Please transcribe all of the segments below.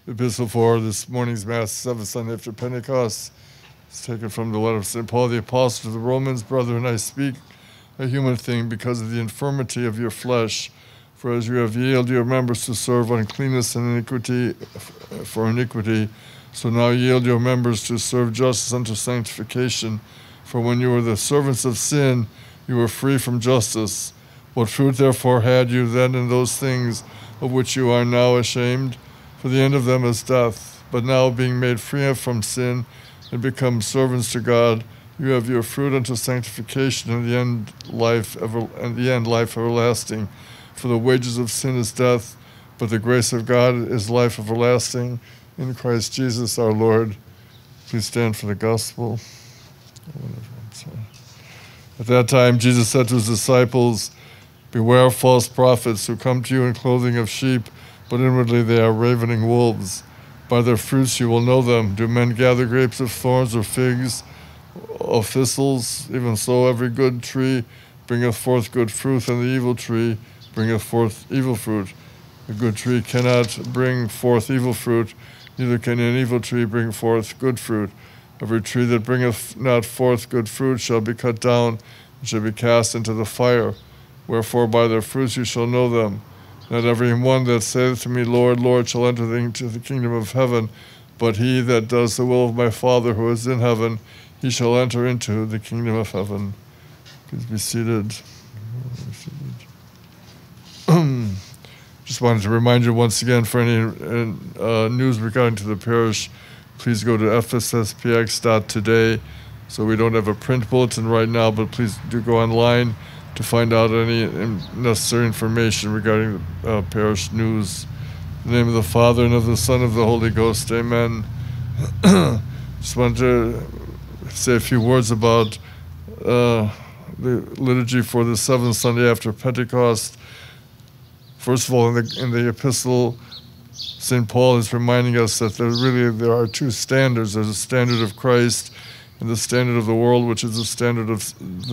The epistle for this morning's Mass, 7th Sunday after Pentecost, is taken from the letter of St. Paul the Apostle to the Romans. Brethren, I speak a human thing because of the infirmity of your flesh. For as you have yielded your members to serve uncleanness and iniquity for iniquity, so now yield your members to serve justice unto sanctification. For when you were the servants of sin, you were free from justice. What fruit therefore had you then in those things of which you are now ashamed? For the end of them is death. But now, being made free from sin and become servants to God, you have your fruit unto sanctification, and the end life everlasting. For the wages of sin is death, but the grace of God is life everlasting in Christ Jesus our Lord. Please stand for the gospel. At that time, Jesus said to his disciples, "Beware of false prophets who come to you in clothing of sheep, but inwardly they are ravening wolves. By their fruits you will know them. Do men gather grapes of thorns or figs of thistles? Even so every good tree bringeth forth good fruit, and the evil tree bringeth forth evil fruit. A good tree cannot bring forth evil fruit, neither can an evil tree bring forth good fruit. Every tree that bringeth not forth good fruit shall be cut down, and shall be cast into the fire. Wherefore by their fruits you shall know them. Not every one that saith to me, Lord, Lord, shall enter into the kingdom of heaven, but he that does the will of my Father who is in heaven, he shall enter into the kingdom of heaven." Please be seated. Just wanted to remind you once again, for any news regarding to the parish, please go to fsspx.today. So we don't have a print bulletin right now, but please do go online to find out any necessary information regarding the parish news. In the name of the Father, and of the Son, and of the Holy Ghost, amen. Just wanted to say a few words about the liturgy for the 7th Sunday after Pentecost. First of all, in the epistle, St. Paul is reminding us that there are two standards. There's a standard of Christ and the standard of the world, which is the standard of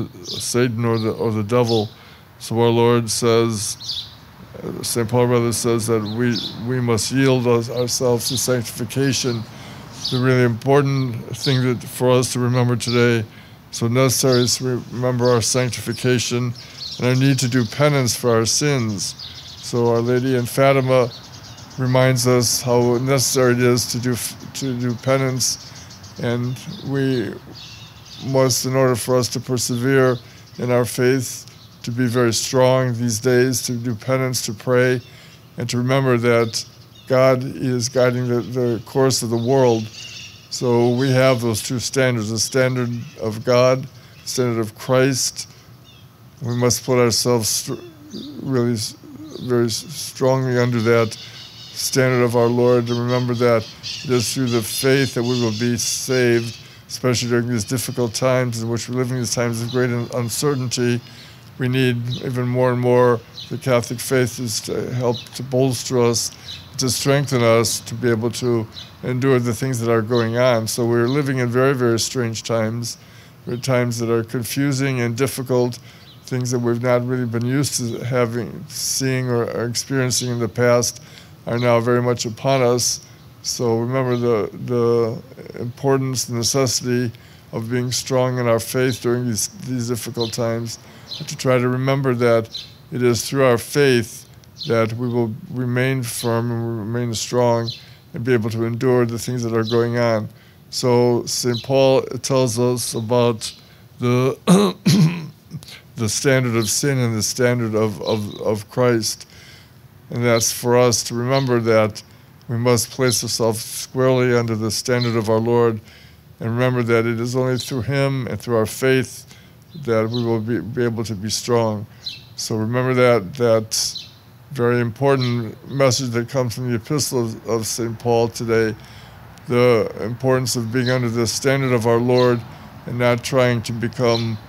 Satan or the devil. So our Lord says, St. Paul rather says that we must yield ourselves to sanctification. The really important thing for us to remember today, so necessary, is to remember our sanctification and our need to do penance for our sins. So Our Lady in Fatima reminds us how necessary it is to do penance. And we must, in order for us to persevere in our faith, to be very strong these days, to do penance, to pray, and to remember that God is guiding the course of the world. So we have those two standards, the standard of God, the standard of Christ. We must put ourselves really very strongly under that standard of our Lord, to remember that it is through the faith that we will be saved, especially during these difficult times in which we're living, these times of great uncertainty. We need even more and more the Catholic faith is to help to bolster us, to strengthen us, to be able to endure the things that are going on. So we're living in very, very strange times. There are times that are confusing and difficult, things that we've not really been used to seeing or experiencing in the past are now very much upon us. So remember the importance, the necessity of being strong in our faith during these difficult times, and to try to remember that it is through our faith that we will remain firm and remain strong and be able to endure the things that are going on. So St. Paul tells us about the the standard of sin and the standard of Christ. And that's for us to remember that we must place ourselves squarely under the standard of our Lord, and remember that it is only through Him and through our faith that we will be able to be strong. So remember that very important message that comes from the epistle of St. Paul today, the importance of being under the standard of our Lord and not trying to become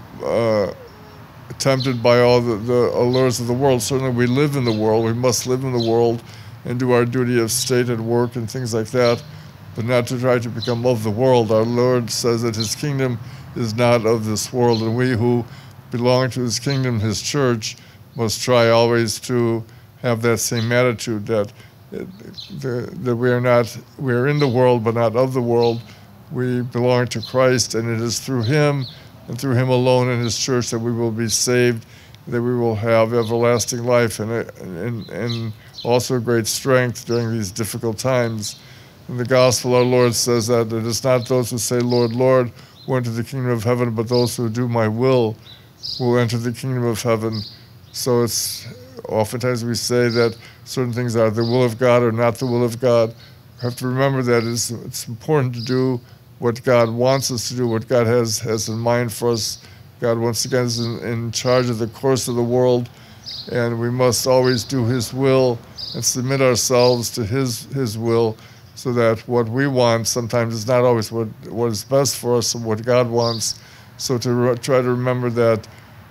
tempted by all the allures of the world. Certainly we live in the world, we must live in the world and do our duty of state and work and things like that, but not to try to become of the world. Our Lord says that His kingdom is not of this world, and we who belong to His kingdom, His church, must try always to have that same attitude, that that we are in the world but not of the world. We belong to Christ, and it is through him and through him alone in his church that we will be saved, that we will have everlasting life and also great strength during these difficult times. In the gospel, our Lord says that it is not those who say, Lord, Lord, who enter the kingdom of heaven, but those who do my will enter the kingdom of heaven. So it's oftentimes we say that certain things are the will of God or not the will of God. We have to remember that it's important to do what God wants us to do, what God has in mind for us. God, once again, is in charge of the course of the world, and we must always do his will and submit ourselves to his will, so that what we want sometimes is not always what is best for us and what God wants. So to try to remember that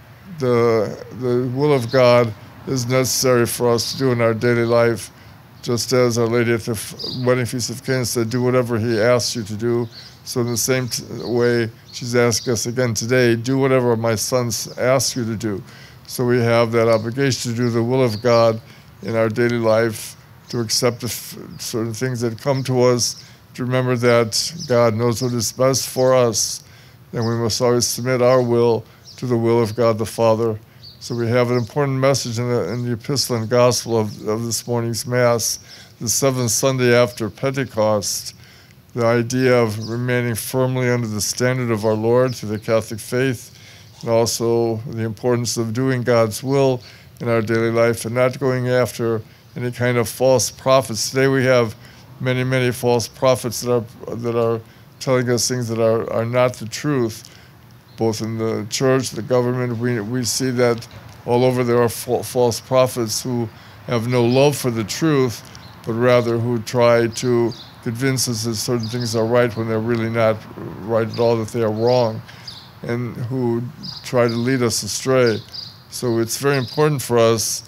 the will of God is necessary for us to do in our daily life, just as Our Lady at the wedding feast of Cana said, do whatever he asks you to do. So in the same way, she's asking us again today, do whatever my son asks you to do. So we have that obligation to do the will of God in our daily life, to accept the certain things that come to us, to remember that God knows what is best for us, and we must always submit our will to the will of God the Father. So we have an important message in the epistle and gospel of this morning's Mass, the seventh Sunday after Pentecost, the idea of remaining firmly under the standard of our Lord through the Catholic faith, and also the importance of doing God's will in our daily life and not going after any kind of false prophets. Today we have many, many false prophets that are telling us things that are not the truth. Both in the church, the government, we see that all over there are false prophets who have no love for the truth, but rather who try to convince us that certain things are right when they're really not right at all, that they are wrong, and who try to lead us astray. So it's very important for us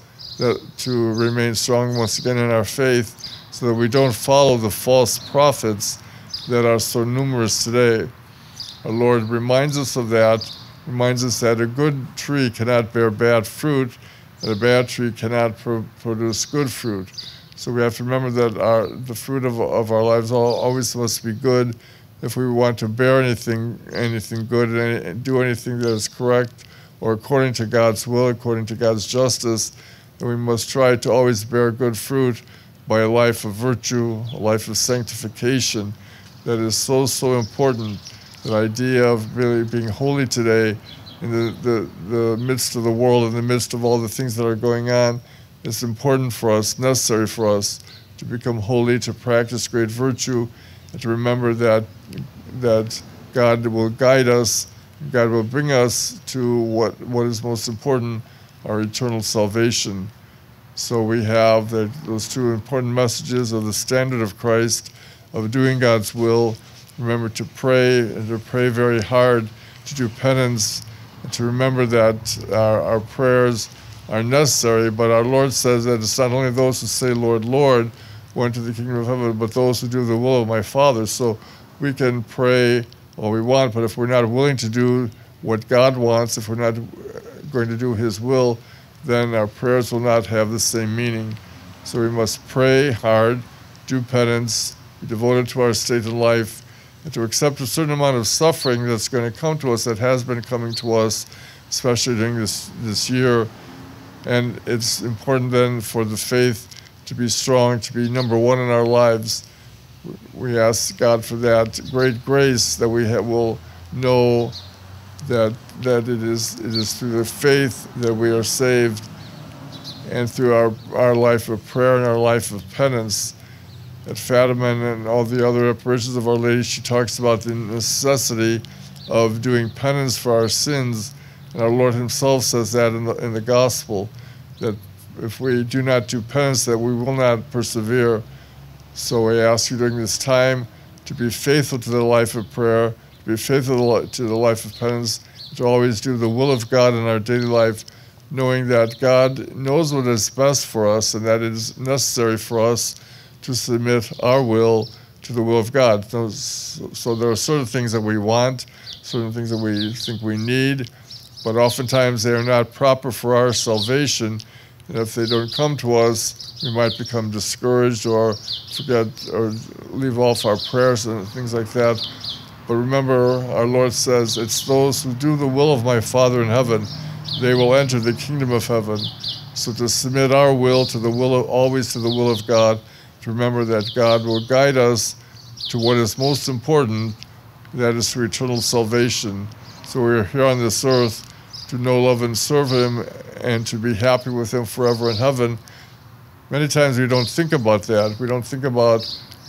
to remain strong once again in our faith, so that we don't follow the false prophets that are so numerous today. Our Lord reminds us of that, reminds us that a good tree cannot bear bad fruit, and a bad tree cannot produce good fruit. So we have to remember that the fruit of our lives always must be good. If we want to bear anything good and do anything that is correct or according to God's will, according to God's justice, then we must try to always bear good fruit by a life of virtue, a life of sanctification that is so important. The idea of really being holy today in the midst of the world, in the midst of all the things that are going on, is important for us, necessary for us to become holy, to practice great virtue, and to remember that God will guide us, God will bring us to what is most important, our eternal salvation. So we have those two important messages of the standard of Christ, of doing God's will. Remember to pray, and to pray very hard, to do penance, and to remember that our prayers are necessary, but our Lord says that it's not only those who say, Lord, Lord, who enter the kingdom of heaven, but those who do the will of my Father. So we can pray all we want, but if we're not willing to do what God wants, if we're not going to do his will, then our prayers will not have the same meaning. So we must pray hard, do penance, be devoted to our state in life, and to accept a certain amount of suffering that's going to come to us, that has been coming to us, especially during this year. And it's important then for the faith to be strong, to be number one in our lives. We ask God for that great grace, that we will know that it is through the faith that we are saved, and through our life of prayer and our life of penance. At Fatima and all the other apparitions of Our Lady, she talks about the necessity of doing penance for our sins. And our Lord himself says that in the gospel, that if we do not do penance, that we will not persevere. So we ask you during this time to be faithful to the life of prayer, to be faithful to the life of penance, to always do the will of God in our daily life, knowing that God knows what is best for us, and that it is necessary for us to submit our will to the will of God. So there are certain things that we want, certain things that we think we need, but oftentimes they are not proper for our salvation, And if they don't come to us, we might become discouraged or forget or leave off our prayers and things like that. But remember, our Lord says, it's those who do the will of my Father in heaven, they will enter the kingdom of heaven. So to submit our will to the will of, always to the will of God, to remember that God will guide us to what is most important, that is to eternal salvation. So we're here on this earth to know, love, and serve Him, and to be happy with Him forever in heaven. Many times we don't think about that. We don't think about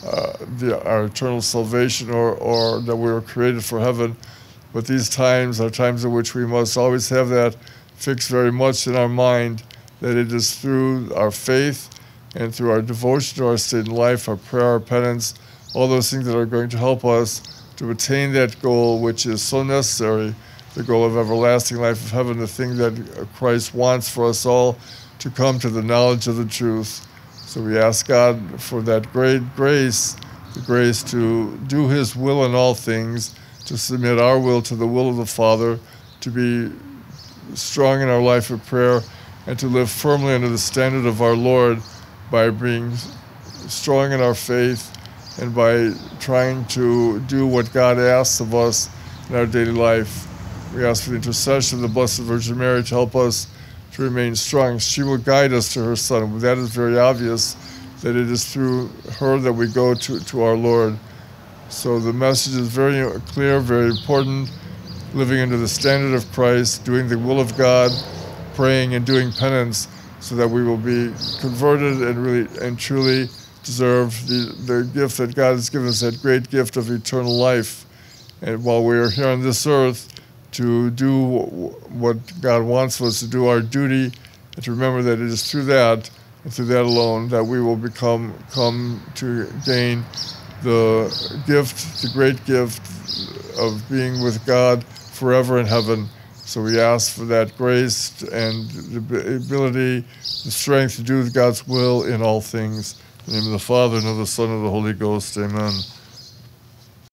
our eternal salvation or that we were created for heaven. But these times are times in which we must always have that fixed very much in our mind, that it is through our faith and through our devotion to our state in life, our prayer, our penance, all those things that are going to help us to attain that goal which is so necessary, the goal of everlasting life of heaven, the thing that Christ wants for us all, to come to the knowledge of the truth. So we ask God for that great grace, the grace to do His will in all things, to submit our will to the will of the Father, to be strong in our life of prayer, and to live firmly under the standard of our Lord by being strong in our faith and by trying to do what God asks of us in our daily life. We ask for the intercession of the Blessed Virgin Mary to help us to remain strong. She will guide us to her Son. That is very obvious, that it is through her that we go to our Lord. So the message is very clear, very important, living under the standard of Christ, doing the will of God, praying and doing penance, so that we will be converted and really and truly deserve the gift that God has given us, that great gift of eternal life. And while we are here on this earth, to do what God wants us to do, our duty, and to remember that it is through that, and through that alone, that we will come to gain the gift, the great gift of being with God forever in heaven. So we ask for that grace and the ability, the strength to do God's will in all things. In the name of the Father, and of the Son, and of the Holy Ghost. Amen.